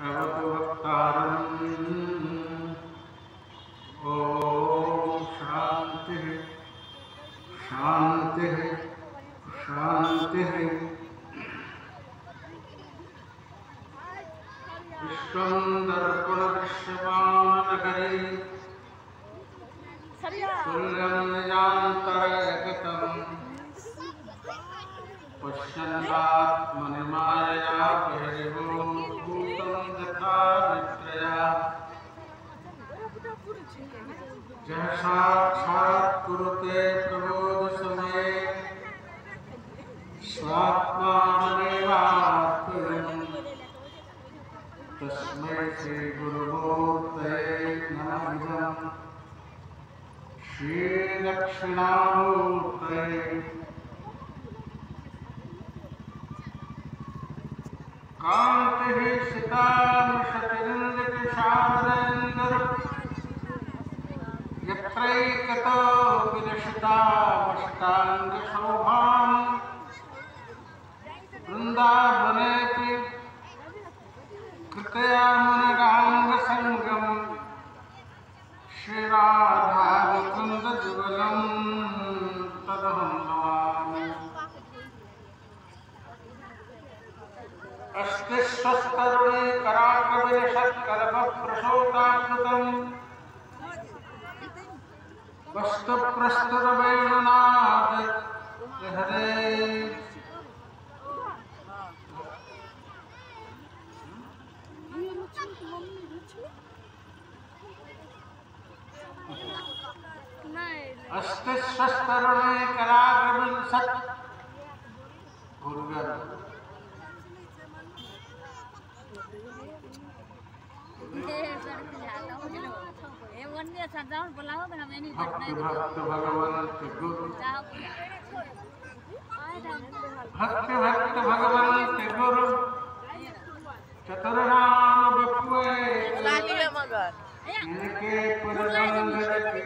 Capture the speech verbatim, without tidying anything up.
अवतवक्तारम्। ओम शांति शांति शांति। विश्वं दर्पण दृश्यमाननगरे तुल्यं निजान्तरगतं पश्यन्नात्मनि मायया बहिर्भूतं यथा निद्रया। जह साक्षात् कुरुते प्रबोध समये स्वात्मानमेवात्मनं तस्मै श्री गुरुमूर्तये नमः। श्री दक्षिणामूर्तये कांतिः सितामृषतिरिन्द्रकिशारेन्द्र यत्रैकतो विलसितामष्टाङ्गशोभाम् वृन्दावनेऽपि कृतयामुनगाङ्गसङ्गम् श्रीराधामुकुन्दजुगलं तदहं नमामि। अस्तिस्वस्तरुणे कराग्रविलसत्कल्पप्रसूताकृतं वस्तुप्रस्तुतवेणुनाद हरे। अस्तिस्वस्तरुणे कराग्रविलसत् भक्ति भक्त भगवान के गुरु भक्ति भक्त भगवान के गुरु चतुर्नाम बपुए इनके पुरंदर के